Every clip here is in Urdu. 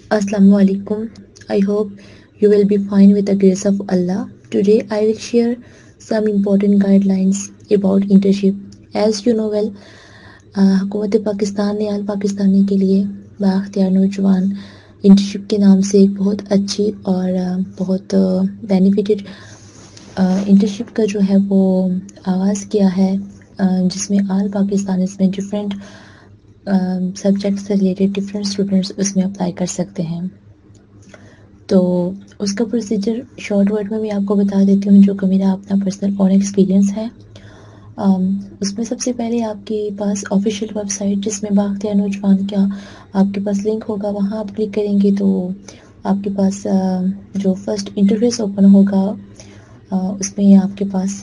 Assalamu alaikum. I hope you will be fine with the grace of Allah. Today I will share some important guidelines about internship. As you know well, हुकूमत पाकिस्तान ने आल पाकिस्तानी के लिए बाख्तियार नौजवान इंटर्नशिप के नाम से एक बहुत अच्छी और बहुत बेनिफिटेड इंटर्नशिप का जो है वो आगाज़ किया है, जिसमें आल पाकिस्तान इसमें डिफरेंट सब्जेक्ट से रिलेटेड डिफरेंट स्टूडेंट्स उसमें अप्लाई कर सकते हैं। तो उसका प्रोसीजर शॉर्ट वर्ड में मैं आपको बता देती हूँ, जो कि मेरा अपना पर्सनल ऑन एक्सपीरियंस है। उसमें सबसे पहले आपके पास ऑफिशियल वेबसाइट जिसमें बाख्तियार नौजवान का आपके पास लिंक होगा, वहाँ आप क्लिक करेंगे तो आपके पास जो फर्स्ट इंटरफेस ओपन होगा उसमें आपके पास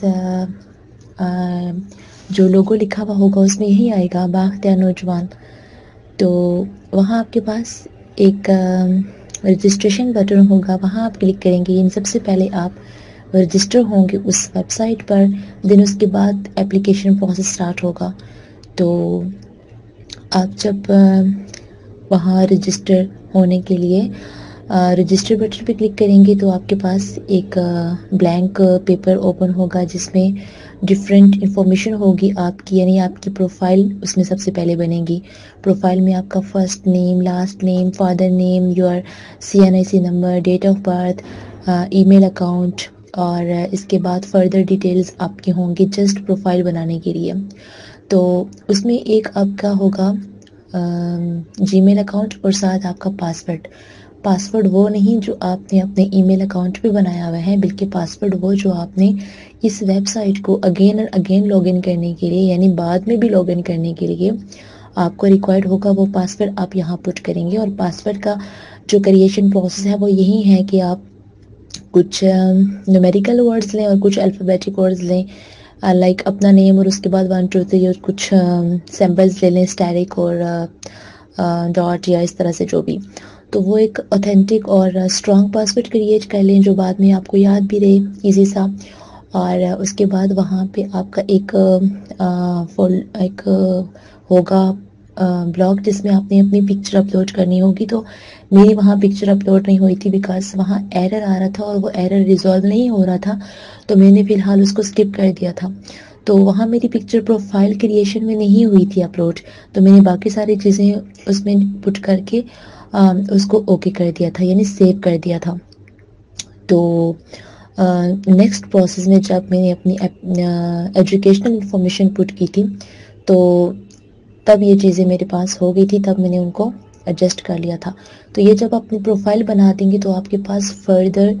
जो लोगो लिखा हुआ होगा उसमें यही आएगा बाख्तियार नौजवान। तो वहाँ आपके पास एक रजिस्ट्रेशन बटन होगा, वहाँ आप क्लिक करेंगे। इन सबसे पहले आप रजिस्टर होंगे उस वेबसाइट पर, देन उसके बाद एप्लीकेशन प्रोसेस स्टार्ट होगा। तो आप जब वहाँ रजिस्टर होने के लिए रजिस्टर बटन पे क्लिक करेंगे तो आपके पास एक ब्लैंक पेपर ओपन होगा जिसमें डिफरेंट इंफॉर्मेशन होगी आपकी, यानी आपकी प्रोफाइल उसमें सबसे पहले बनेगी। प्रोफाइल में आपका first name, last name, father name, your CNIC number, date of birth, email account और इसके बाद फर्दर डिटेल्स आपकी होंगी जस्ट प्रोफाइल बनाने के लिए। तो उसमें एक आपका होगा जीमेल अकाउंट और साथ आपका पासवर्ड वो नहीं जो आपने अपने ईमेल अकाउंट पे बनाया हुआ है, बल्कि पासवर्ड वो जो आपने इस वेबसाइट को अगेन एंड अगेन लॉगिन करने के लिए, यानी बाद में भी लॉगिन करने के लिए आपको रिक्वायर्ड होगा, वो पासवर्ड आप यहाँ पुट करेंगे। और पासवर्ड का जो क्रिएशन प्रोसेस है वो यही है कि आप कुछ न्यूमेरिकल वर्ड्स लें और कुछ अल्फ़ाबेटिक वर्ड्स लें, लाइक अपना नेम और उसके बाद 1 2 3 और कुछ सिंबल्स ले लें, स्टैरिक और डॉट या इस तरह से जो भी। तो वो एक ऑथेंटिक और स्ट्रॉन्ग पासवर्ड क्रिएट कर लें जो बाद में आपको याद भी रहे इजी सा। और उसके बाद वहाँ पे आपका एक होगा ब्लॉग जिसमें आपने अपनी पिक्चर अपलोड करनी होगी। तो मेरी वहाँ पिक्चर अपलोड नहीं हुई थी बिकॉज वहाँ एरर आ रहा था और वो एरर रिजॉल्व नहीं हो रहा था, तो मैंने फ़िलहाल उसको स्किप कर दिया था। तो वहाँ मेरी पिक्चर प्रोफाइल क्रिएशन में नहीं हुई थी अपलोड, तो मैंने बाकी सारी चीज़ें उसमें पुट करके उसको ओके कर दिया था, यानी सेव कर दिया था। तो नेक्स्ट प्रोसेस में जब मैंने अपनी एजुकेशनल इंफॉर्मेशन पुट की थी तो तब ये चीज़ें मेरे पास हो गई थी, तब मैंने उनको एडजस्ट कर लिया था। तो ये जब अपनी प्रोफाइल बना देंगे तो आपके पास फर्दर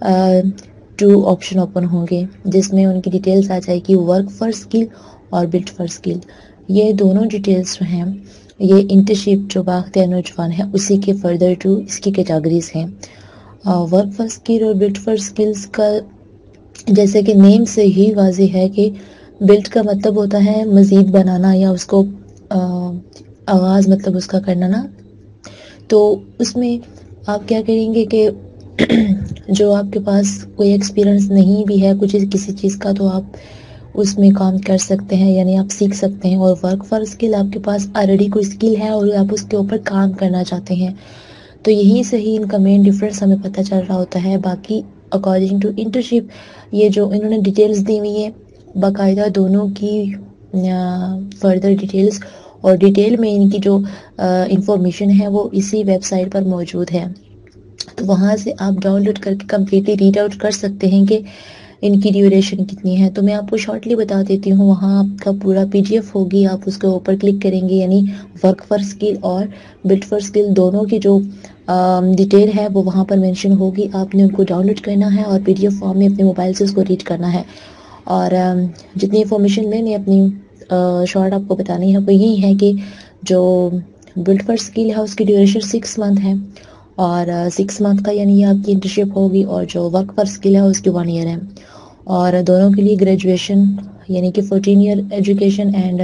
2 ऑप्शन ओपन होंगे जिसमें उनकी डिटेल्स आ जाएगी, वर्क फॉर स्किल और बिल्ड फॉर स्किल। ये दोनों डिटेल्स जो हैं ये इंटर्नशिप जो बाख्तियार नौजवान है उसी के फर्दर 2 इसकी कैटेगरीज हैं। वर्क फॉर स्किल और बिल्ड फॉर स्किल्स का जैसे कि नेम से ही वाज़ेह है कि बिल्ड का मतलब होता है मज़ीद बनाना या उसको आगाज़ मतलब उसका करना ना। तो उसमें आप क्या करेंगे कि जो आपके पास कोई एक्सपीरियंस नहीं भी है कुछ किसी चीज़ का तो आप उसमें काम कर सकते हैं, यानी आप सीख सकते हैं। और वर्क फॉर स्किल आपके पास ऑलरेडी कोई स्किल है और आप उसके ऊपर काम करना चाहते हैं, तो यहीं से ही इनका मेन डिफरेंस हमें पता चल रहा होता है। बाकी अकॉर्डिंग टू इंटर्नशिप ये जो इन्होंने डिटेल्स दी हुई है बाकायदा दोनों की फर्दर डिटेल्स और डिटेल में इनकी जो इंफॉर्मेशन है वो इसी वेबसाइट पर मौजूद है। तो वहाँ से आप डाउनलोड करके कम्प्लीटली रीड आउट कर सकते हैं कि इनकी ड्यूरेशन कितनी है। तो मैं आपको शॉर्टली बता देती हूँ, वहाँ आपका पूरा PDF होगी, आप उसके ऊपर क्लिक करेंगे, यानी वर्क फॉर स्किल और बिल्ड फॉर स्किल दोनों की जो डिटेल है वो वहाँ पर मेंशन होगी। आपने उनको डाउनलोड करना है और PDF फॉर्म में अपने मोबाइल से उसको रीड करना है। और जितनी इंफॉर्मेशन मैंने अपनी शॉर्ट आपको बतानी है वो यही है कि जो बिल्ड फॉर स्किल है उसकी ड्यूरेशन 6 मंथ है और 6 मंथ का यानी आपकी इंटर्नशिप होगी, और जो वर्क फॉर स्किल है उसकी 1 ईयर है। और दोनों के लिए ग्रेजुएशन यानी कि 14 year education and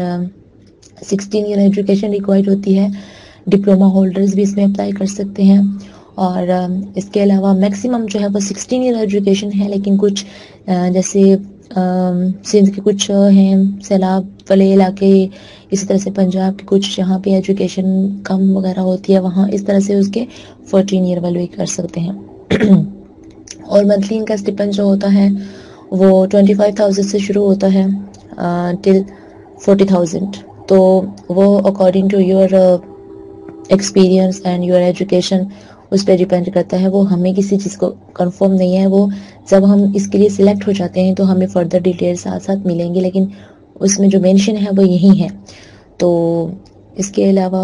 16 year education required होती है। डिप्लोमा होल्डर्स भी इसमें अप्लाई कर सकते हैं। और इसके अलावा मैक्सिमम जो है वो 16 ईयर एजुकेशन है, लेकिन कुछ जैसे سندھ کے کچھ ہیں سیلاب والے علاقے، اسی طرح سے پنجاب کے کچھ جہاں پہ ایجوکیشن کم وغیرہ ہوتی ہے وہاں اس طرح سے اس کے 14 ایئر والے بھی کر سکتے ہیں۔ اور منتھلی ان کا اسٹیپنڈ جو ہوتا ہے وہ 25,000 سے شروع ہوتا ہے ٹل 40,000، تو وہ according to your experience and your education اس پہ ڈیپینڈ کرتا ہے۔ وہ ہمیں کسی چیز کو کنفرم نہیں ہے، وہ جب ہم اس کے لیے سلیکٹ ہو جاتے ہیں تو ہمیں فردر ڈیٹیل ساتھ ساتھ ملیں گے، لیکن اس میں جو مینشن ہے وہ یہی ہے۔ تو اس کے علاوہ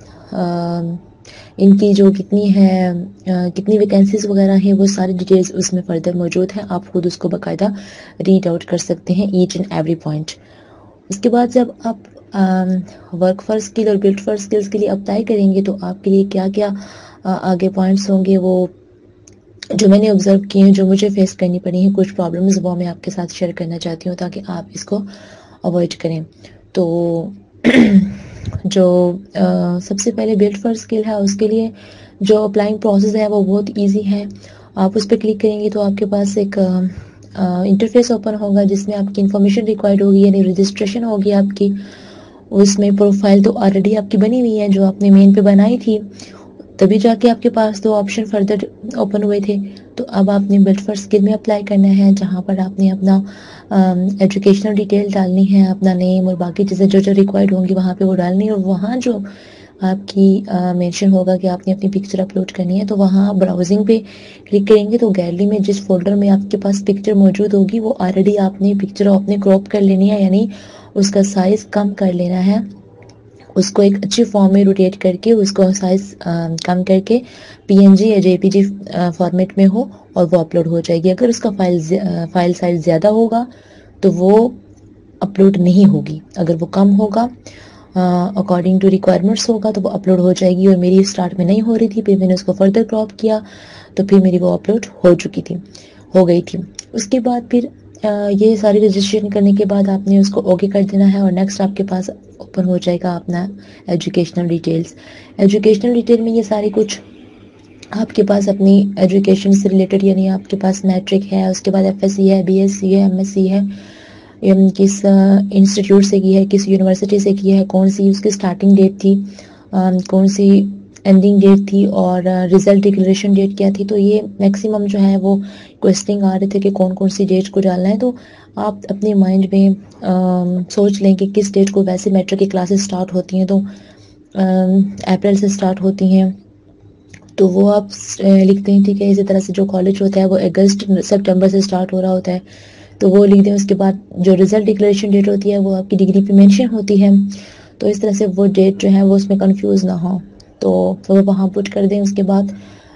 ان کی جو کتنی ویکینسیز وغیرہ ہیں وہ ساری ڈیٹیلز اس میں فردر موجود ہیں، آپ خود اس کو باقاعدہ ریڈ آؤٹ کر سکتے ہیں ایچ اینڈ ایوری پوائنٹ۔ اس کے بعد جب آپ ورک فار اسکل اور بلڈ فار اسکلز کے لیے اپلائی کریں گے تو آپ کے لیے کیا کیا آگے پوائنٹس ہوں گے، وہ جو میں نے آبزرو کیے ہیں، جو مجھے فیس کرنی پڑی ہیں کچھ پرابلمز، وہ میں آپ کے ساتھ شیئر کرنا چاہتی ہوں تاکہ آپ اس کو اوائڈ کریں۔ تو جو سب سے پہلے بلڈ فار اسکل ہے اس کے لیے جو اپلائنگ پروسیس ہے وہ بہت ایزی ہے۔ آپ اس پہ کلک کریں گے تو آپ کے پاس ایک انٹرفیس اوپن ہوگا جس میں آپ کی انفارمیشن ریکوائرڈ ہوگی، یعنی رجسٹریشن ہوگی آپ کی۔ اس میں پروفائل تو آلریڈی آپ کی بنی ہوئی ہے جو آپ نے مین پہ بنائی تھی، تبھی جا کے آپ کے پاس 2 آپشن فردر اوپن ہوئے تھے۔ تو اب آپ نے بلڈ فار اسکل میں اپلائی کرنا ہے جہاں پر آپ نے اپنا ایجوکیشنل ڈیٹیل ڈالنی ہے، اپنا نیم اور باقی چیزیں جو جو ریکوائرڈ ہوں گی وہاں پہ وہ ڈالنی ہے، اور وہاں جو آپ کی مینشن ہوگا کہ آپ نے اپنی پکچر اپلوڈ کرنی ہے تو وہاں براؤزنگ پہ کلک کریں گے تو گیلری میں جس فولڈر میں آپ کے پاس پکچر موجود ہوگی وہ آلریڈی آپ نے پکچر اپنے کراپ کر لینی ہے، یعنی اس کا سائز کم کر لینا ہے، اس کو ایک اچھی فارم میں روٹیٹ کر کے اس کو سائز کم کر کے PNG یا JPG فارمیٹ میں ہو اور وہ اپلوڈ ہو جائے گی۔ اگر اس کا فائل سائز زیادہ ہوگا تو وہ اپلوڈ نہیں ہوگی، اگر وہ کم ہوگا اکارڈنگ ٹو ریکوائرمنٹس ہوگا تو وہ اپلوڈ ہو جائے گی۔ اور میری اسٹارٹ میں نہیں ہو رہی تھی، پھر میں نے اس کو فردر کراپ کیا تو پھر میری وہ اپلوڈ ہو گئی تھی۔ اس کے بعد پھر یہ ساری رجسٹریشن کرنے کے بعد آپ نے اس کو اوکے کر دینا ہے اور نیکسٹ آپ کے پاس اوپن ہو جائے گا اپنا ایجوکیشنل ڈیٹیلز۔ ایجوکیشنل ڈیٹیل میں یہ ساری کچھ آپ کے پاس اپنی ایجوکیشن سے ریلیٹڈ، یعنی آپ کے پاس میٹرک ہے، اس کے بعد FSC ہے، BSc ہے، MSc ہے، کس انسٹیٹیوٹ سے کی ہے، کس یونیورسٹی سے کی ہے، کون سی اس کی سٹارٹنگ ڈیٹ تھی، کون سی اینڈنگ ڈیٹ تھی، اور ریزلٹ ڈکلیریشن ڈیٹ کیا تھی۔ تو یہ میکسیمم جو ہے وہ کوسٹنگ آ رہے تھے کہ کون کون سی ڈیٹ کو ڈالنا ہے، تو آپ اپنے مائنڈ میں سوچ لیں کہ کس ڈیٹ کو، ویسے میٹرک کی کلاسز سٹارٹ ہوتی ہیں تو اپریل سے سٹارٹ ہوتی ہیں، تو وہ آپ لکھتے ہیں، ٹھیک ہے۔ اسی طرح سے جو کالج ہوتا ہے وہ اگست سپٹمبر سے سٹارٹ ہو رہا ہوتا ہے تو وہ لکھ دیں۔ اس کے بعد جو ریزلٹ ڈکلیریشن ڈیٹ ہوتی ہے وہ آپ کی ڈگری پہ مینشن ہوتی ہے، تو اس طرح سے وہ ڈیٹ جو ہے وہ اس میں کنفیوز نہ ہو، تو وہ وہاں پٹ کر دیں۔ اس کے بعد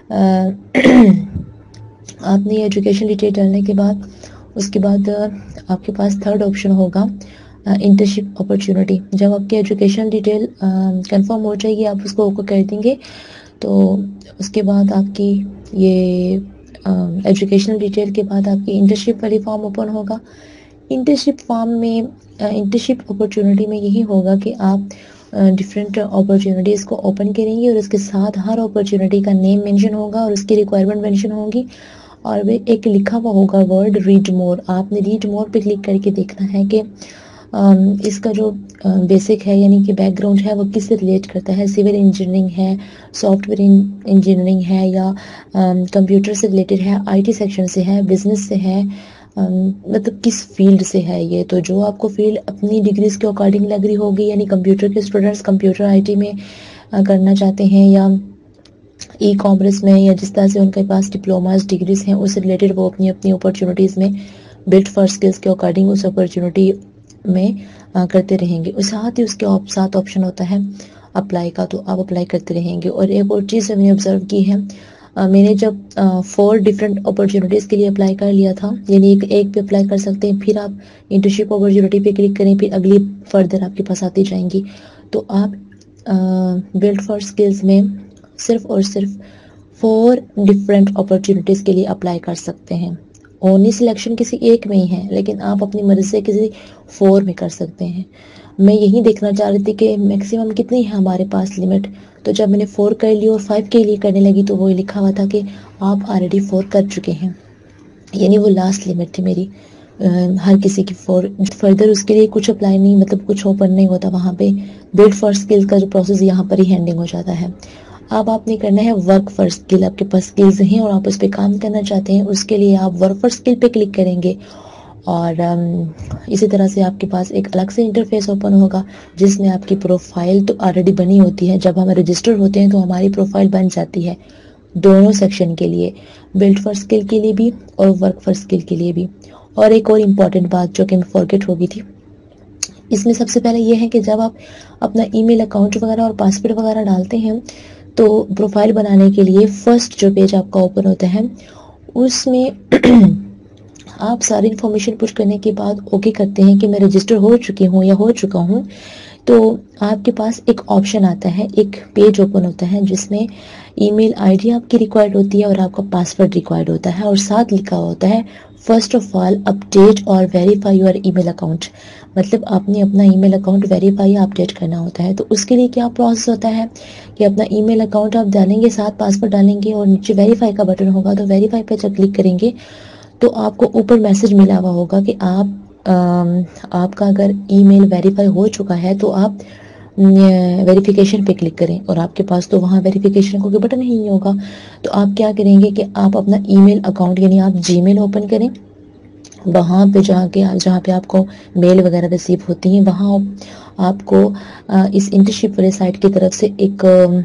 آپ نے ایجوکیشن ڈیٹیل ڈالنے کے بعد اس کے بعد آپ کے پاس تھرڈ آپشن ہوگا انٹرنشپ اپرچونٹی۔ جب آپ کی ایجوکیشن ڈیٹیل کنفرم ہو جائے گی آپ اس کو اوکے کر دیں گے تو اس کے بعد آپ کی یہ ایجوکیشنل ڈیٹیل کے بعد آپ کی انٹرنشپ والی فارم اوپن ہوگا۔ انٹرنشپ فارم میں انٹرنشپ اپرچونٹی میں یہی ہوگا کہ آپ ڈفرینٹ اپرچونٹیز کو اوپن کریں گے اور اس کے ساتھ ہر اپرچونٹی کا نیم مینشن ہوگا اور اس کی ریکوائرمنٹ مینشن ہوگی، اور وہ ایک لکھا ہوا ہوگا ورڈ ریڈ مور۔ آپ نے ریڈ مور پہ کلک کر کے دیکھنا ہے کہ اس کا جو بیسک ہے یعنی کہ بیک گراؤنڈ ہے وہ کس سے ریلیٹ کرتا ہے، سول انجینئرنگ ہے، سافٹ ویئر انجینئرنگ ہے، یا کمپیوٹر سے ریلیٹڈ ہے، IT سیکشن سے ہے، بزنس سے ہے، مطلب کس فیلڈ سے ہے یہ۔ تو جو آپ کو فیلڈ اپنی ڈگریز کے اکارڈنگ لگ رہی ہوگی، یعنی کمپیوٹر کے اسٹوڈنٹس کمپیوٹر IT میں کرنا چاہتے ہیں، یا کامرس میں، یا جس طرح سے ان کے پاس ڈپلوماز ڈگریز ہیں اس سے ریلیٹڈ وہ اپنی اپنی اپرچونٹیز میں بلڈ فار اسکلز کے اکارڈنگ اس اپرچونٹی میں کرتے رہیں گے۔ اس ساتھ ہی اس کے ساتھ آپشن ہوتا ہے اپلائی کا، تو آپ اپلائی کرتے رہیں گے۔ اور ایک اور چیز میں نے آبزرو کی ہے، میں نے جب 4 ڈفرینٹ اپرچونٹیز کے لیے اپلائی کر لیا تھا، یعنی ایک پہ اپلائی کر سکتے ہیں، پھر آپ انٹرنشپ اپرچونٹی پہ کلک کریں، پھر اگلی فردر آپ کے پاس آتی جائیں گی، تو آپ بلڈ فار اسکلز میں صرف اور صرف 4 ڈفرینٹ اپرچونٹیز کے لیے اپلائی کر سکتے ہیں۔ اونلی سلیکشن کسی ایک میں ہی ہے، لیکن آپ اپنی مرضی سے کسی 4 میں کر سکتے ہیں۔ میں یہی دیکھنا چاہ رہی تھی کہ میکسیمم کتنی ہے ہمارے پاس لمٹ، تو جب میں نے 4 کر لی اور 5 کے لیے کرنے لگی تو وہ لکھا ہوا تھا کہ آپ آلریڈی 4 کر چکے ہیں، یعنی وہ لاسٹ لمٹ تھی میری۔ ہر کسی کی فردر اس کے لیے کچھ اپلائی نہیں، مطلب کچھ اوپن نہیں ہوتا وہاں پہ. بلڈ فار اسکل کا جو پروسیس یہاں پر ہی ہینڈنگ ہو جاتا ہے. اب آپ نے کرنا ہے ورک فار اسکل. آپ کے پاس اسکلز ہیں اور آپ اس پہ کام کرنا چاہتے ہیں، اس کے لیے آپ ورک فار اسکل پہ کلک کریں گے، اور اسی طرح سے آپ کے پاس ایک الگ سے انٹرفیس اوپن ہوگا جس میں آپ کی پروفائل تو آلریڈی بنی ہوتی ہے. جب ہم رجسٹر ہوتے ہیں تو ہماری پروفائل بن جاتی ہے دونوں سیکشن کے لیے، بلڈ فار اسکل کے لیے بھی اور ورک فار اسکل کے لیے بھی. اور ایک اور امپورٹنٹ بات جو کہ میں فورگیٹ ہو گئی تھی، اس میں سب سے پہلے یہ ہے کہ جب آپ اپنا ای میل اکاؤنٹ وغیرہ اور پاسورڈ وغیرہ ڈالتے ہیں تو پروفائل بنانے کے لیے فرسٹ جو پیج آپ کا اوپن ہوتا ہے اس میں آپ ساری انفارمیشن پوچھ کرنے کے بعد اوکے کرتے ہیں کہ میں رجسٹر ہو چکی ہوں یا ہو چکا ہوں، تو آپ کے پاس ایک آپشن آتا ہے، ایک پیج اوپن ہوتا ہے جس میں ای میل آئی ڈی آپ کی ریکوائرڈ ہوتی ہے اور آپ کا پاسورڈ ریکوائرڈ ہوتا ہے، اور ساتھ لکھا ہوتا ہے فرسٹ آف آل اپڈیٹ اور verify your email account. مطلب آپ نے اپنا ای میل اکاؤنٹ ویریفائی یا اپڈیٹ کرنا ہوتا ہے. تو اس کے لیے کیا پروسیس ہوتا ہے کہ اپنا ای میل اکاؤنٹ آپ ڈالیں گے، ساتھ پاسورڈ ڈالیں گے اور نیچے ویریفائی کا بٹن ہوگا، تو ویریفائی پہ جب کلک کریں گے تو آپ کو اوپر میسج ملا ہوا ہوگا کہ آپ کا اگر ای میل ویریفائی ہو چکا ہے تو آپ ویریفیکیشن پہ کلک کریں، اور آپ کے پاس تو وہاں ویریفیکیشن کو بٹن ہی نہیں ہوگا. تو آپ کیا کریں گے کہ آپ اپنا ای میل اکاؤنٹ یعنی آپ جی میل اوپن کریں، وہاں پہ جہاں پہ آپ کو میل وغیرہ ریسیو ہوتی ہیں وہاں آپ کو اس انٹرنشپ والے سائٹ کی طرف سے ایک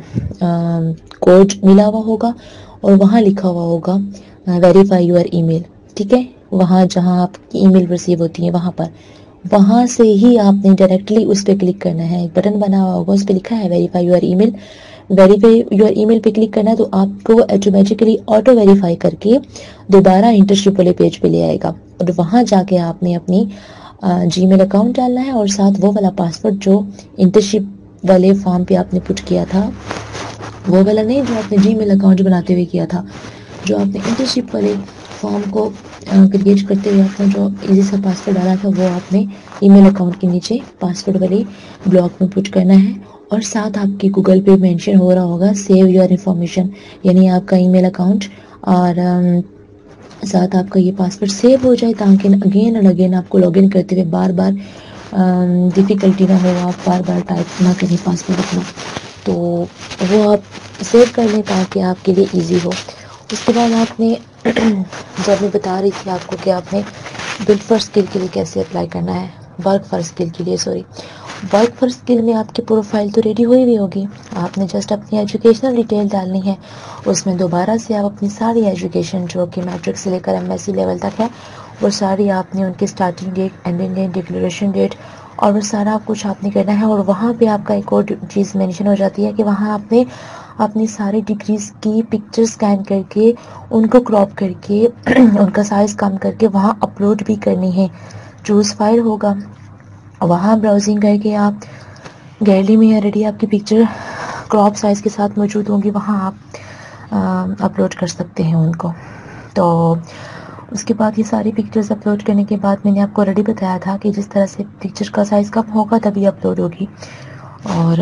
کوڈ ملا ہوا ہوگا اور وہاں لکھا ہوا ہوگا ویریفائی یور ای میل. ٹھیک ہے، وہاں جہاں آپ کی ای میل ریسیو ہوتی ہیں وہاں سے ہی آپ نے ڈائریکٹلی اس پہ کلک کرنا ہے. ایک بٹن بنا ہوا ہوگا، اس پہ لکھا ہے verify your email. Verify your email پہ کلک کرنا ہے تو آپ کو آٹومیٹکلی آٹو ویریفائی کر کے دوبارہ انٹرنشپ والے پیج پہ لے آئے گا، اور وہاں جا کے آپ نے اپنی جی میل اکاؤنٹ ڈالنا ہے اور ساتھ وہ والا پاسورڈ جو انٹرنشپ والے فارم پہ آپ نے پٹ کیا تھا، وہ والا نہیں جو آپ نے جی میل اکاؤنٹ بناتے ہوئے کیا تھا، جو آپ نے انٹرنشپ والے فارم کو کریٹ کرتے ہوئے آپ نے جو ایزی سا پاسورڈ ڈالا تھا وہ آپ نے ای میل اکاؤنٹ کے نیچے پاسورڈ والے بلاک میں پٹ کرنا ہے. اور ساتھ آپ کی گوگل پہ مینشن ہو رہا ہوگا سیو یور انفارمیشن، یعنی آپ کا ای میل اکاؤنٹ اور ساتھ آپ کا یہ پاسورڈ سیو ہو جائے تاکہ اگین اینڈ اگین آپ کو لاگ ان کرتے ہوئے بار بار ڈیفیکلٹی نہ ہو، آپ بار بار ٹائپ نہ کریں پاسورڈ اپنا. تو وہ آپ سیو کر لیں تاکہ آپ کے لیے ایزی ہو. اس کے بعد آپ نے جب میں بتا رہی تھی آپ کو کہ آپ نے بلڈ فار اسکل کے لیے کیسے اپلائی کرنا ہے، ورک فار اسکل کے لیے ورک فار اسکل میں آپ کی پروفائل تو ریڈی ہوئی ہوگی. آپ نے جسٹ اپنی ایجوکیشنل ڈیٹیل ڈالنی ہے، اس میں دوبارہ سے آپ اپنی ساری ایجوکیشن جو کہ میٹرک سے لے کر ایم ایس سی لیول تک ہے وہ ساری آپ نے ان کی starting date, ending date, declaration date اور وہ سارا کچھ آپ نے کرنا ہے. اور وہاں پہ آپ کا ایک اور چیز مینشن ہو جاتی ہے کہ وہاں آپ نے اپنی ساری ڈگریز کی پکچر اسکین کر کے ان کو کراپ کر کے ان کا سائز کم کر کے وہاں اپلوڈ بھی کرنی ہے. چوز فائل ہوگا، وہاں براؤزنگ کر کے آپ گیلری میں آلریڈی آپ کی پکچر کراپ سائز کے ساتھ موجود ہوں گی، وہاں آپ اپلوڈ کر سکتے ہیں ان کو. تو اس کے بعد یہ ساری پکچرز اپلوڈ کرنے کے بعد میں نے آپ کو آلریڈی بتایا تھا کہ جس طرح سے پکچر کا سائز کم ہوگا تبھی اپلوڈ ہوگی. اور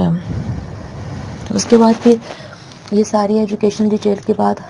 اس کے بعد پھر یہ ساری ایجوکیشن ڈیٹیل کے بعد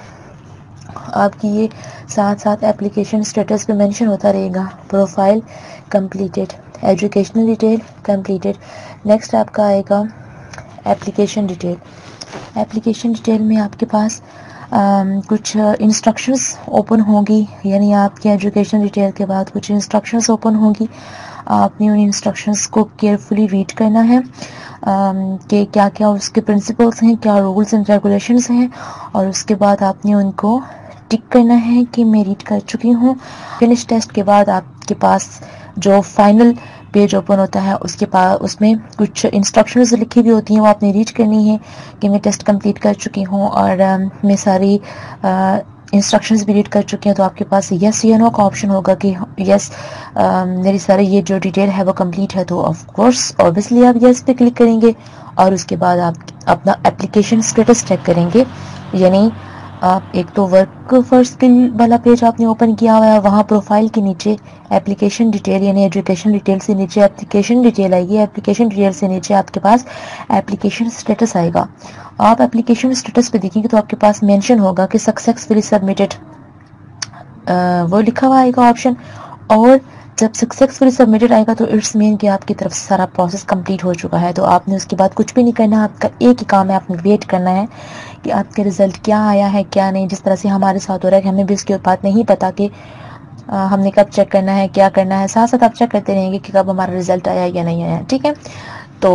آپ کی یہ ساتھ ساتھ اپلیکیشن اسٹیٹس پہ مینشن ہوتا رہے گا profile completed, educational detail completed. Next آپ کا آئے گا اپلیکیشن ڈیٹیل. اپلیکیشن ڈیٹیل میں آپ کے پاس کچھ انسٹرکشنز اوپن ہوگی، یعنی آپ کی ایجوکیشن ڈیٹیل کے بعد کچھ انسٹرکشنز اوپن ہوگی. آپ نے ان انسٹرکشنز کو کیئرفلی ریڈ کرنا ہے کہ کیا کیا اس کے پرنسپلس ہیں، کیا رولز اینڈ ریگولیشنز ہیں، اور اس کے بعد آپ نے ان کو ٹک کرنا ہے کہ میں ریڈ کر چکی ہوں. فنش ٹیسٹ کے بعد آپ کے پاس جو فائنل پیج اوپن ہوتا ہے اس میں کچھ انسٹرکشنز لکھی ہوئی ہوتی ہیں، وہ آپ نے ریڈ کرنی ہے کہ میں ٹیسٹ کمپلیٹ کر چکی ہوں اور میں ساری انسٹرکشنز بھی ریڈ کر چکی ہیں. تو آپ کے پاس یس یا نو کا آپشن ہوگا کہ یس میری ساری یہ جو ڈیٹیل ہے وہ کمپلیٹ ہے، تو آف کورس اوبیسلی آپ یس پہ کلک کریں گے. اور اس کے بعد آپ اپنا اپلیکیشن اسٹیٹس چیک کریں گے، یعنی آپ ایک تو ورک فار اسکل والا پیج آپ نے اوپن کیا ہوا ہے، وہاں پروفائل کے نیچے اپلیکیشن ڈیٹیل یعنی ایجوکیشن ڈیٹیل سے نیچے اپلیکیشن ڈیٹیل آئے گی، اپلیکیشن ڈیٹیل سے نیچے آپ کے پاس اپلیکیشن اسٹیٹس آئے گا. آپ اپلیکیشن اسٹیٹس پہ دیکھیں گے تو آپ کے پاس مینشن ہوگا کہ سکسیسفلی سبمیٹڈ وہ لکھا ہوا آئے گا آپشن. اور جب سکسیسفلی سبمٹڈ آئے گا تو اٹس مین کہ آپ کی طرف سے سارا پروسیس کمپلیٹ ہو چکا ہے. تو آپ نے اس کے بعد کچھ بھی نہیں کرنا, آپ کا ایک ہی کام ہے, آپ نے ویٹ کرنا ہے کہ آپ کے رزلٹ کیا آیا ہے کیا نہیں. جس طرح سے ہمارے ساتھ ہو رہا ہے کہ ہمیں بھی اس کی بات نہیں پتا کہ ہم نے کب چیک کرنا ہے کیا کرنا ہے. ساتھ ساتھ آپ چیک کرتے رہیں گے کہ کب ہمارا رزلٹ آیا یا نہیں آیا, ٹھیک ہے. تو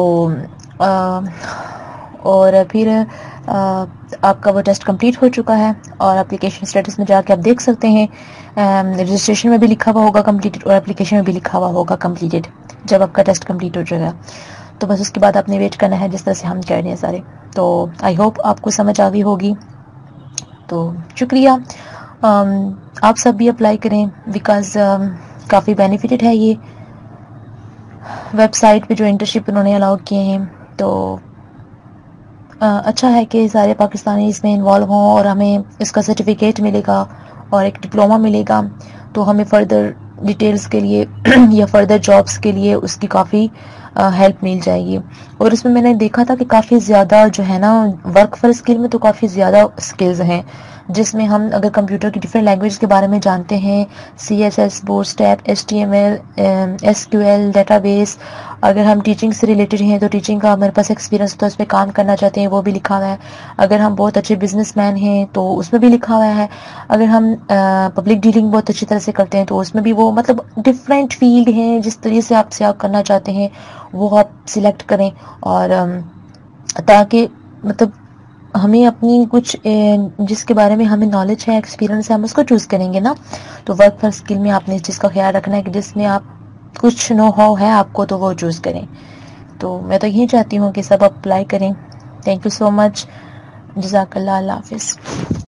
اور پھر آپ کا وہ ٹیسٹ کمپلیٹ ہو چکا ہے اور اپلیکیشن اسٹیٹس میں جا کے آپ دیکھ سکتے ہیں رجسٹریشن میں بھی لکھا ہوا ہوگا کمپلیٹڈ اور اپلیکیشن میں بھی لکھا ہوا ہوگا کمپلیٹڈ جب آپ کا ٹیسٹ کمپلیٹ ہو جائے گا. تو بس اس کے بعد آپ نے ویٹ کرنا ہے جس طرح سے ہم کر رہے ہیں سارے. تو آئی ہوپ آپ کو سمجھ آ گئی ہوگی. تو شکریہ. آپ سب بھی اپلائی کریں بیکاز کافی بینیفٹڈ ہے یہ ویب سائٹ پہ جو انٹرنشپ انہوں نے الاؤ کیے ہیں. تو اچھا ہے کہ سارے پاکستانی اس میں انوالو ہوں اور ہمیں اس کا سرٹیفکیٹ ملے گا اور ایک ڈپلومہ ملے گا. تو ہمیں فردر ڈیٹیلز کے لیے یا فردر جابس کے لیے اس کی کافی ہیلپ مل جائے گی. اور اس میں نے دیکھا تھا کہ کافی زیادہ جو ہے نا ورک فار اسکل میں تو کافی زیادہ اسکلز ہیں جس میں ہم اگر کمپیوٹر کی ڈفرینٹ لینگویج کے بارے میں جانتے ہیں, CSS, Bootstrap, HTML, SQL, database. اگر ہم ٹیچنگ سے ریلیٹڈ ہیں تو ٹیچنگ کا ہمارے پاس ایکسپیرینس تو اس پہ کام کرنا چاہتے ہیں وہ بھی لکھا ہوا ہے. اگر ہم بہت اچھے بزنس مین ہیں تو اس میں بھی لکھا ہوا ہے. اگر ہم پبلک ڈیلنگ بہت اچھی طرح سے کرتے ہیں تو اس میں بھی وہ مطلب ڈفرینٹ فیلڈ ہیں جس طریقے سے آپ کرنا چاہتے ہیں وہ آپ سلیکٹ کریں. اور تاکہ مطلب ہمیں اپنی کچھ جس کے بارے میں ہمیں نالج ہے ایکسپیرینس ہے ہم اس کو چوز کریں گے نا. تو ورک فار اسکل میں آپ نے اس چیز کا خیال رکھنا ہے کہ جس میں آپ کچھ نو ہاؤ ہے آپ کو تو وہ چوز کریں. تو میں تو یہی چاہتی ہوں کہ سب اپلائی کریں. Thank you so much. جزاک اللہ. اللہ حافظ.